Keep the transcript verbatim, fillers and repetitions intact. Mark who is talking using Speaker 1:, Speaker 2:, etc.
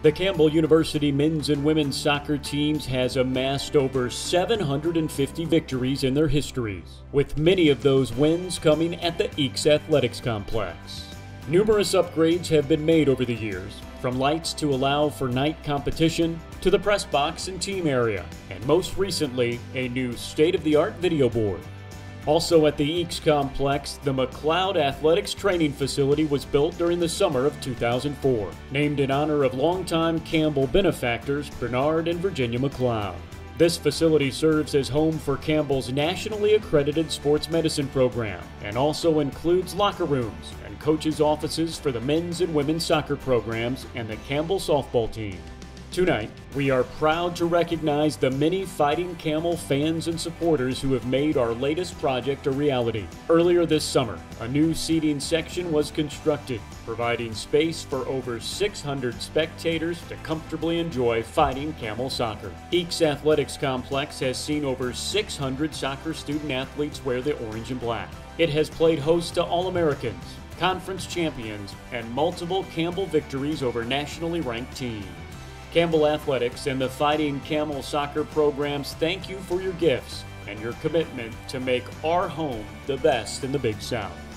Speaker 1: The Campbell University men's and women's soccer teams has amassed over seven hundred fifty victories in their histories, with many of those wins coming at the Eakes Athletics Complex. Numerous upgrades have been made over the years, from lights to allow for night competition to the press box and team area, and most recently, a new state-of-the-art video board. Also at the Eakes Complex, the McLeod Athletics Training Facility was built during the summer of two thousand four, named in honor of longtime Campbell benefactors Bernard and Virginia McLeod. This facility serves as home for Campbell's nationally accredited sports medicine program and also includes locker rooms and coaches' offices for the men's and women's soccer programs and the Campbell softball team. Tonight, we are proud to recognize the many Fighting Camel fans and supporters who have made our latest project a reality. Earlier this summer, a new seating section was constructed, providing space for over six hundred spectators to comfortably enjoy Fighting Camel soccer. Eakes Athletics Complex has seen over six hundred soccer student athletes wear the orange and black. It has played host to All-Americans, conference champions, and multiple Campbell victories over nationally ranked teams. Campbell Athletics and the Fighting Camel soccer programs thank you for your gifts and your commitment to make our home the best in the Big South.